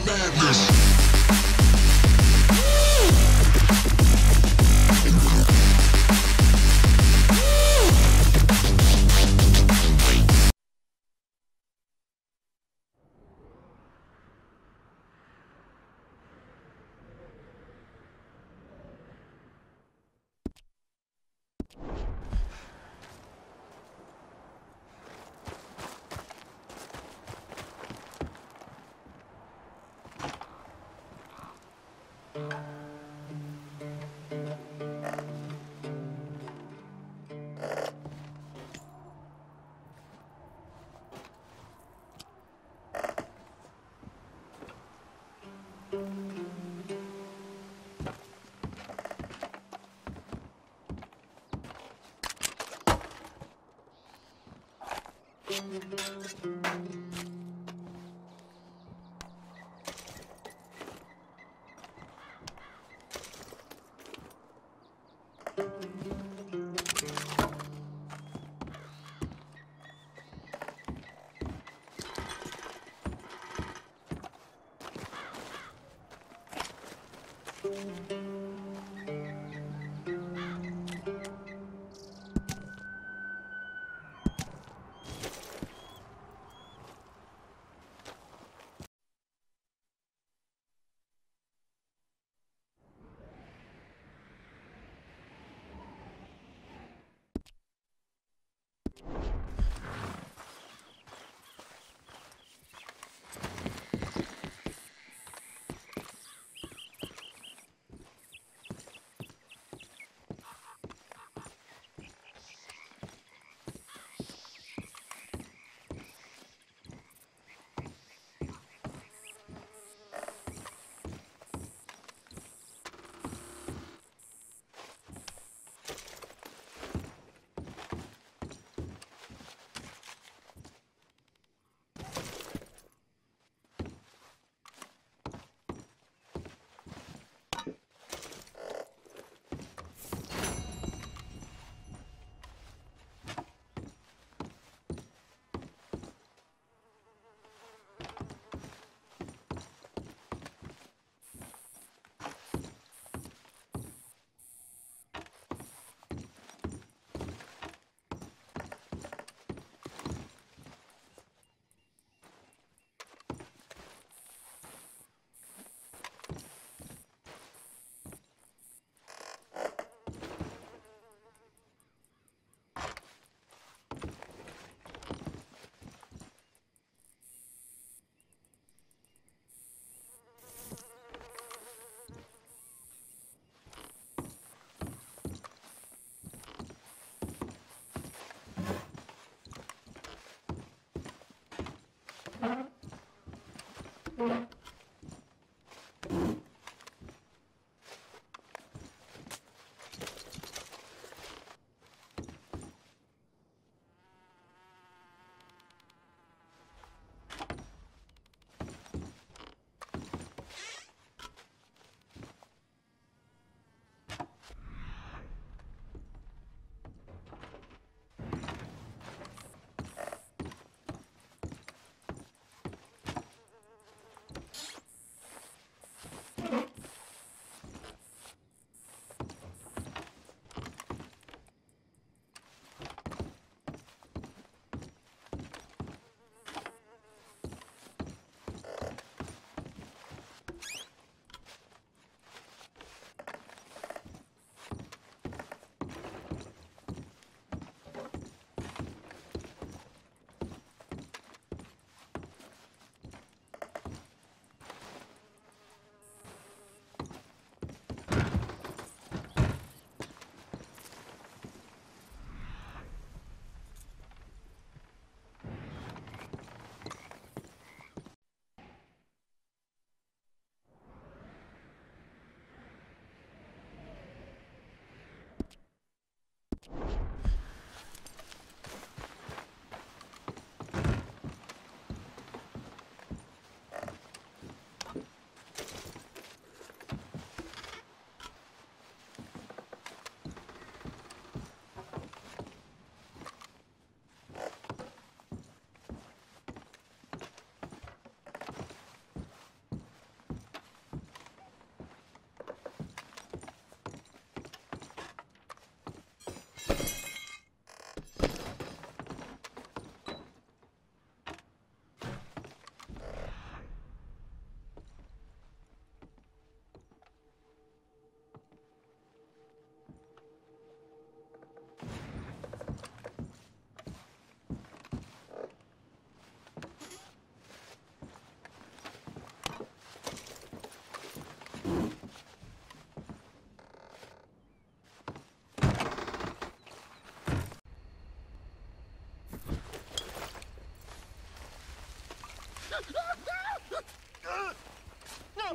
madness.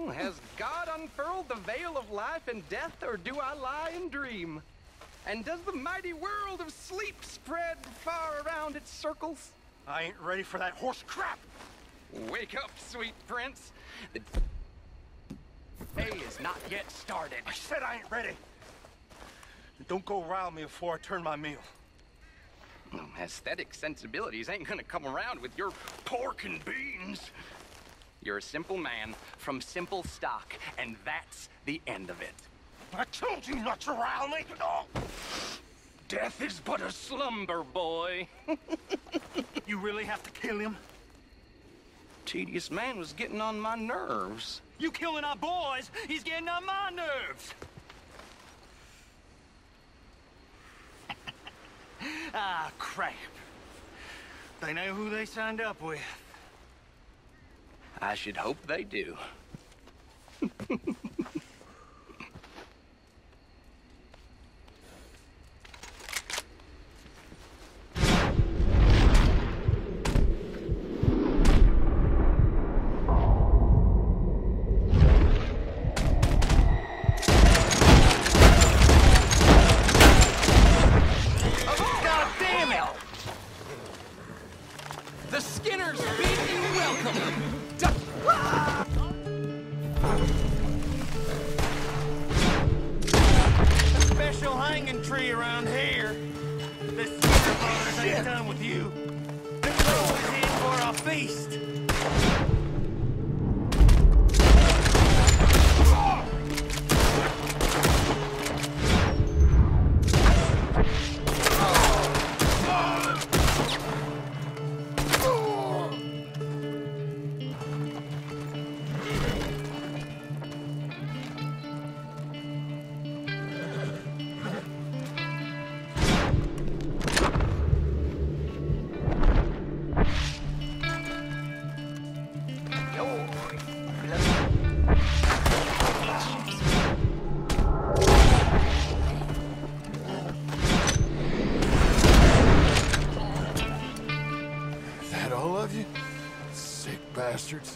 Has God unfurled the veil of life and death, or do I lie and dream? And does the mighty world of sleep spread far around its circles? I ain't ready for that horse crap! Wake up, sweet prince. The day is not yet started. I said I ain't ready. Don't go rile me before I turn my meal. Aesthetic sensibilities ain't gonna come around with your pork and beans. You're a simple man from simple stock, and that's the end of it. I told you not to rile me! Oh. Death is but a slumber, boy. You really have to kill him? Tedious man was getting on my nerves. You killing our boys, he's getting on my nerves! Ah, crap. They know who they signed up with. I should hope they do. The Skinners bid you welcome! A special hanging tree around here. The Skinner brothers ain't done with you. The crow is in for a feast. That all of you? Sick bastards.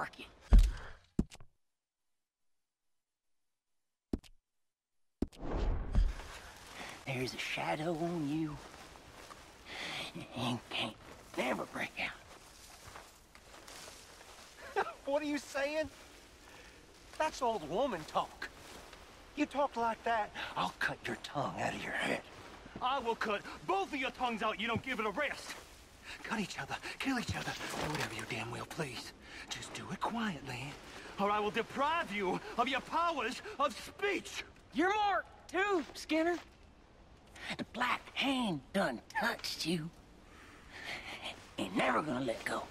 barking. There's a shadow on you. And can't never break out. What are you saying? That's old woman talk. You talk like that, I'll cut your tongue out of your head. I will cut both of your tongues out. You don't give it a rest. Cut each other, kill each other, do whatever you damn well please. Just do it quietly, or I will deprive you of your powers of speech. You're marked, too, Skinner. The Black Hand done touched you. Ain't never gonna let go.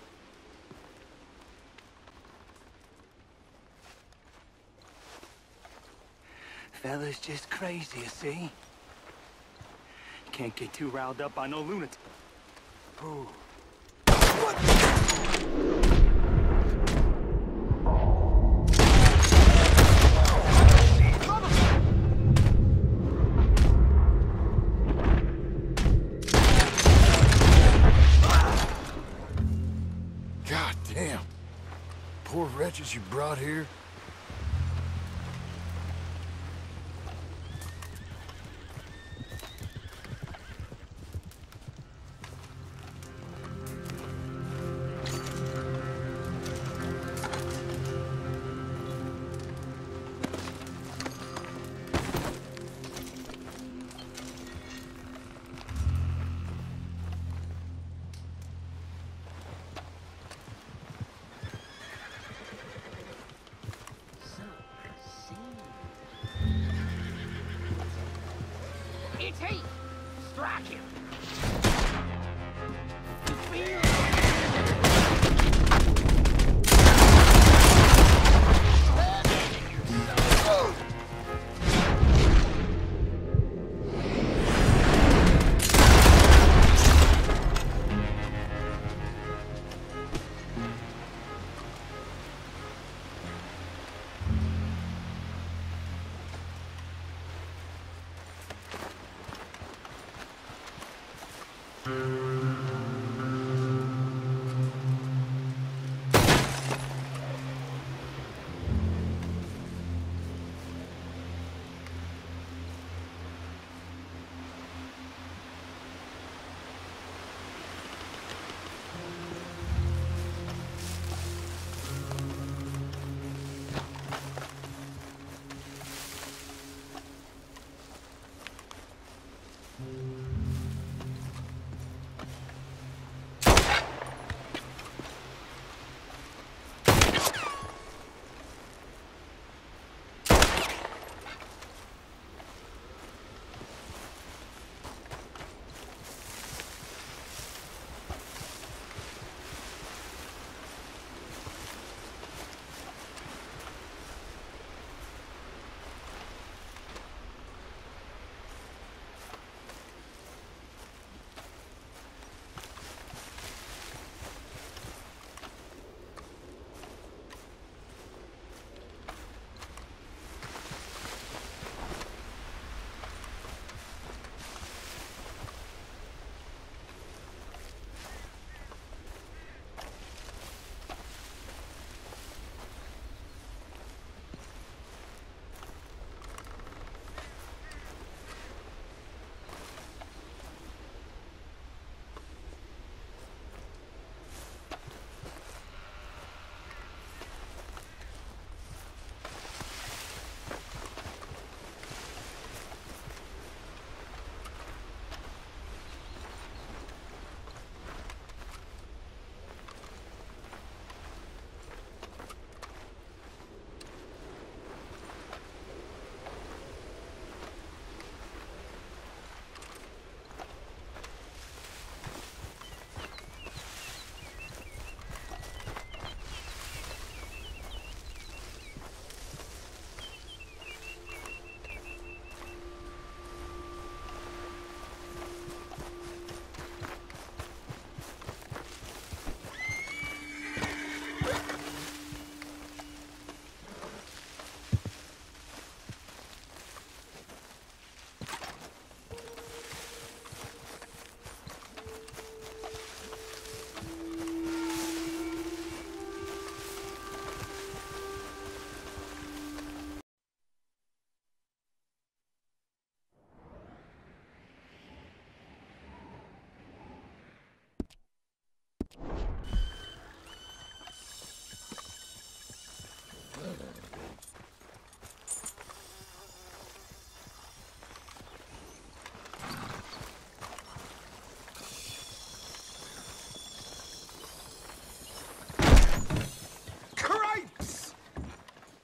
Fella's just crazy, you see? Can't get too riled up by no lunatic. Ooh. God damn. Poor wretches you brought here. It's he! Strike him!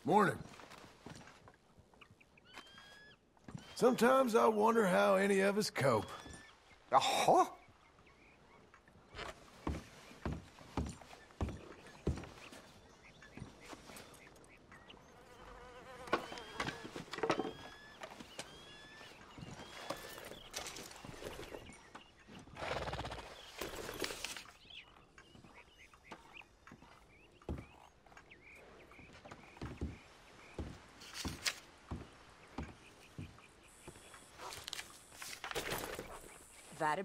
Morning. Sometimes I wonder how any of us cope. Jaha. Värre...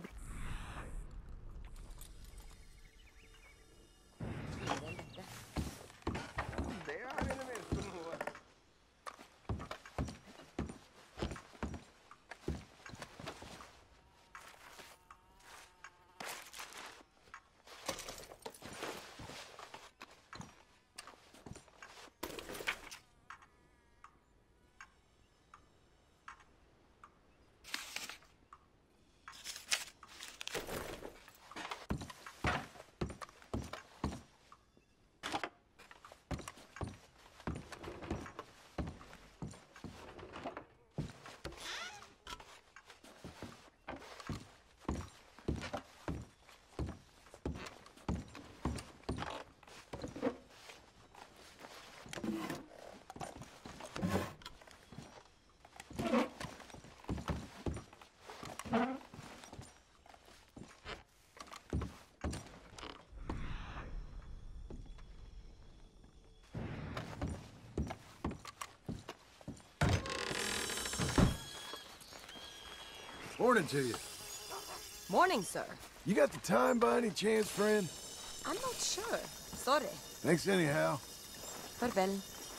Det har det minst nog. Morning to you. Morning, sir. You got the time by any chance, friend? I'm not sure. Sorry. Thanks anyhow. Farväl.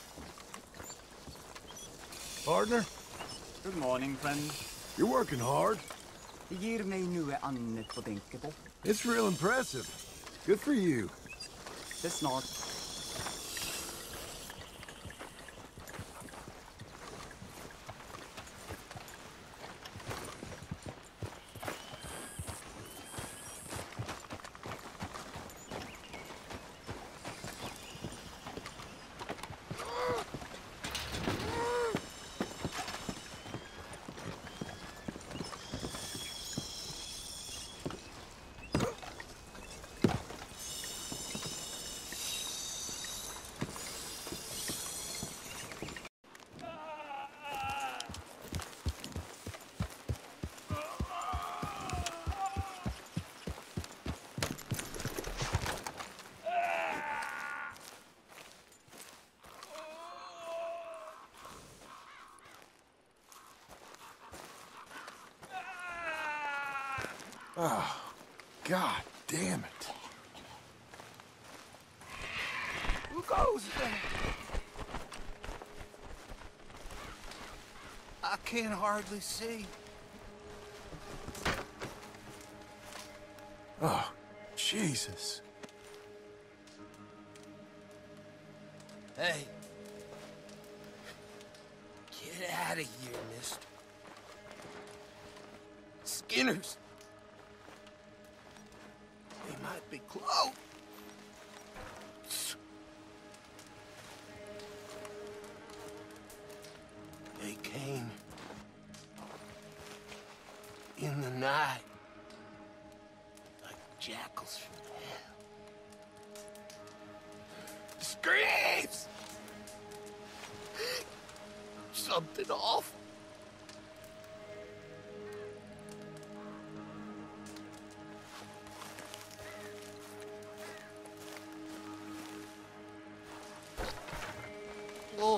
Partner, Good morning, friend. you're working hard. Det gir meg noe annet å tenke på. It's real impressive. Good for you. Det er snart. Oh, God damn it. Who goes there? I can't hardly see. Oh, Jesus. Hey. Get out of here, mister. Skinner's. They might be close. They came in the night like jackals from hell. Screams! Something awful. Oh.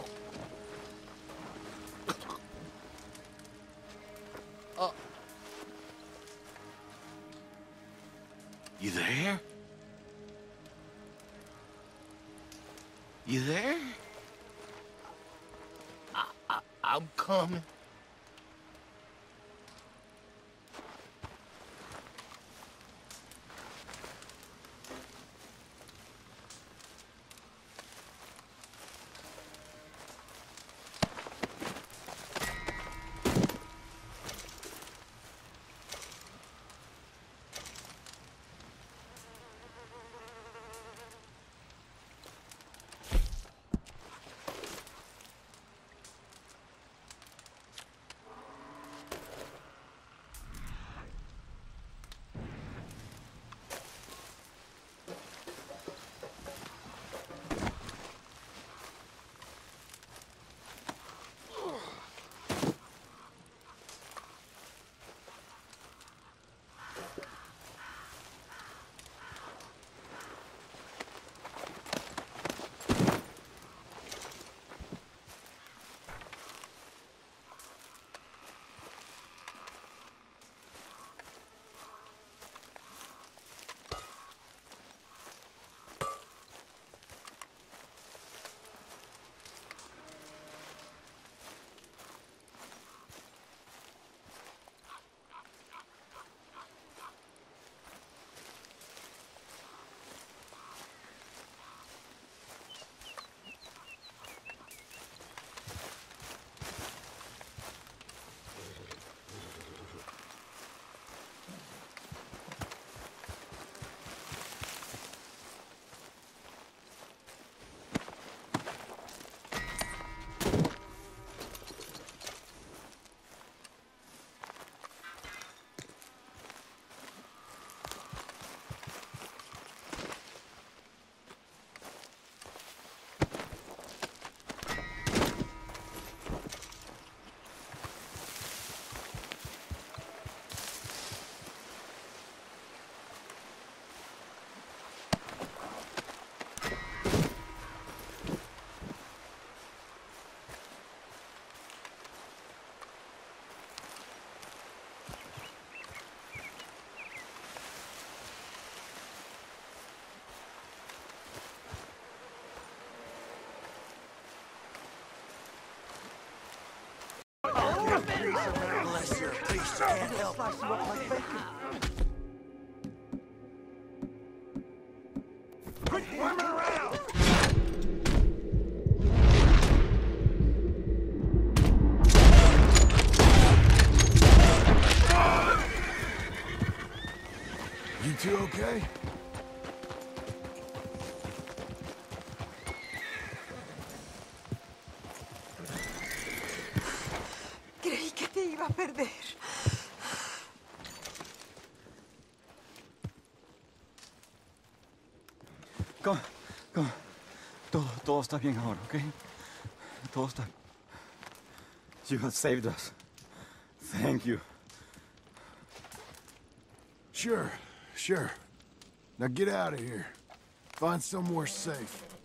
You there? You there? I'm coming. You two okay? Creí que te iba a perder. Kom, kom. Todo está bien ahora, ¿ok? Todo está... You have saved us. Thank you. Sure. Now get out of here. Find somewhere safe.